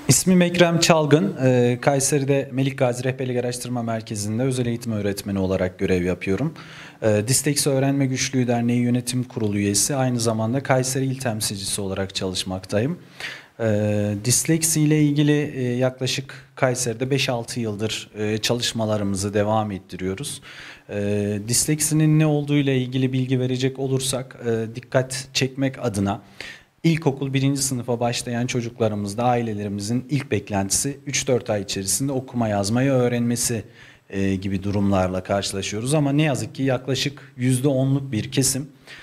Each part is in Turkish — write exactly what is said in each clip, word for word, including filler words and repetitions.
İsmim Ekrem Çalgın. Ee, Kayseri'de Melik Gazi Rehberlik Araştırma Merkezi'nde özel eğitim öğretmeni olarak görev yapıyorum. Ee, Disleksi Öğrenme Güçlüğü Derneği Yönetim Kurulu üyesi, aynı zamanda Kayseri İl Temsilcisi olarak çalışmaktayım. Ee, Disleksi ile ilgili e, yaklaşık Kayseri'de beş altı yıldır e, çalışmalarımızı devam ettiriyoruz. E, disleksinin ne olduğu ile ilgili bilgi verecek olursak, e, dikkat çekmek adına İlkokul birinci sınıfa başlayan çocuklarımızda ailelerimizin ilk beklentisi üç dört ay içerisinde okuma yazmayı öğrenmesi e, gibi durumlarla karşılaşıyoruz. Ama ne yazık ki yaklaşık yüzde onluk bir kesim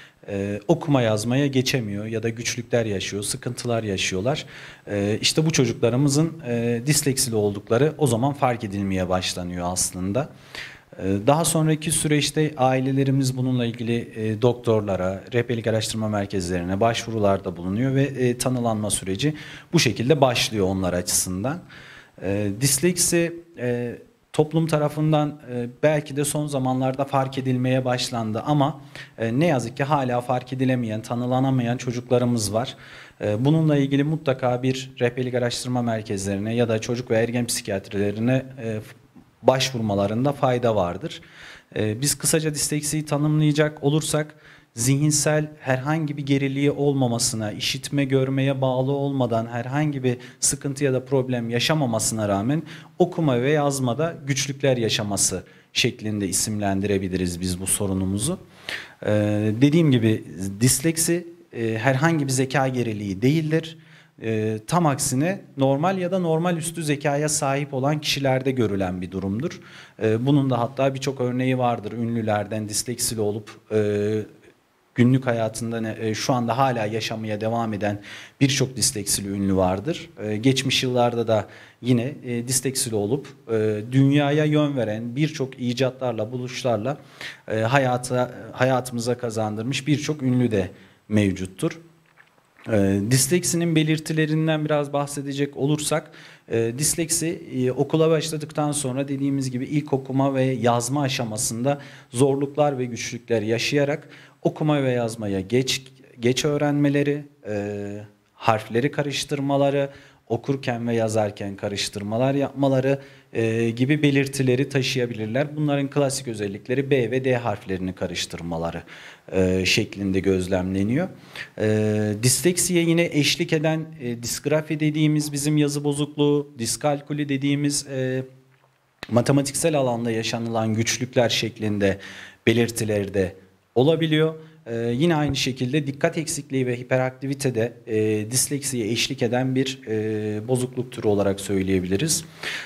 e, okuma yazmaya geçemiyor ya da güçlükler yaşıyor, sıkıntılar yaşıyorlar. E, işte bu çocuklarımızın e, disleksili oldukları o zaman fark edilmeye başlanıyor aslında. Daha sonraki süreçte ailelerimiz bununla ilgili e, doktorlara, rehberlik araştırma merkezlerine başvurularda bulunuyor ve e, tanılanma süreci bu şekilde başlıyor onlar açısından. E, disleksi e, toplum tarafından e, belki de son zamanlarda fark edilmeye başlandı ama e, ne yazık ki hala fark edilemeyen, tanılanamayan çocuklarımız var. E, bununla ilgili mutlaka bir rehberlik araştırma merkezlerine ya da çocuk ve ergen psikiyatrilerine e, başvurmalarında fayda vardır. Ee, biz kısaca disleksiyi tanımlayacak olursak, zihinsel herhangi bir geriliği olmamasına, işitme görmeye bağlı olmadan herhangi bir sıkıntı ya da problem yaşamamasına rağmen okuma ve yazmada güçlükler yaşaması şeklinde isimlendirebiliriz biz bu sorunumuzu. Ee, dediğim gibi disleksi e, herhangi bir zeka geriliği değildir. E, tam aksine normal ya da normal üstü zekaya sahip olan kişilerde görülen bir durumdur. E, bunun da hatta birçok örneği vardır. Ünlülerden disleksili olup e, günlük hayatında e, şu anda hala yaşamaya devam eden birçok disleksili ünlü vardır. E, geçmiş yıllarda da yine e, disleksili olup e, dünyaya yön veren birçok icatlarla, buluşlarla e, hayata hayatımıza kazandırmış birçok ünlü de mevcuttur. E, disleksinin belirtilerinden biraz bahsedecek olursak, e, disleksi e, okula başladıktan sonra dediğimiz gibi ilk okuma ve yazma aşamasında zorluklar ve güçlükler yaşayarak okuma ve yazmaya geç geç öğrenmeleri, e, harfleri karıştırmaları, okurken ve yazarken karıştırmalar yapmaları e, gibi belirtileri taşıyabilirler. Bunların klasik özellikleri B ve D harflerini karıştırmaları e, şeklinde gözlemleniyor. E, disleksiye yine eşlik eden e, disgrafi dediğimiz bizim yazı bozukluğu, diskalkülü dediğimiz e, matematiksel alanda yaşanılan güçlükler şeklinde belirtileri de olabiliyor. Ee, yine aynı şekilde dikkat eksikliği ve hiperaktivite de e, disleksiye eşlik eden bir e, bozukluk türü olarak söyleyebiliriz.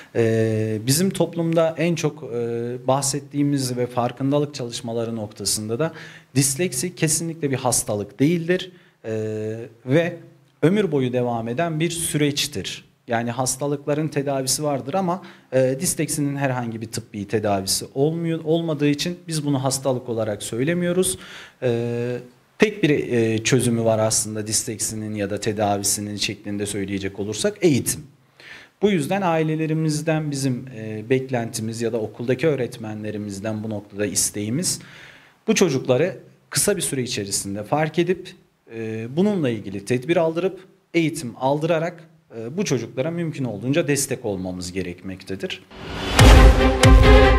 E, bizim toplumda en çok e, bahsettiğimiz ve farkındalık çalışmaları noktasında da disleksi kesinlikle bir hastalık değildir e, ve ömür boyu devam eden bir süreçtir. Yani hastalıkların tedavisi vardır ama e, disleksinin herhangi bir tıbbi tedavisi olmuyor, olmadığı için biz bunu hastalık olarak söylemiyoruz. E, tek bir e, çözümü var aslında disleksinin ya da tedavisinin şeklinde söyleyecek olursak: eğitim. Bu yüzden ailelerimizden bizim e, beklentimiz ya da okuldaki öğretmenlerimizden bu noktada isteğimiz, bu çocukları kısa bir süre içerisinde fark edip e, bununla ilgili tedbir aldırıp eğitim aldırarak bu çocuklara mümkün olduğunca destek olmamız gerekmektedir.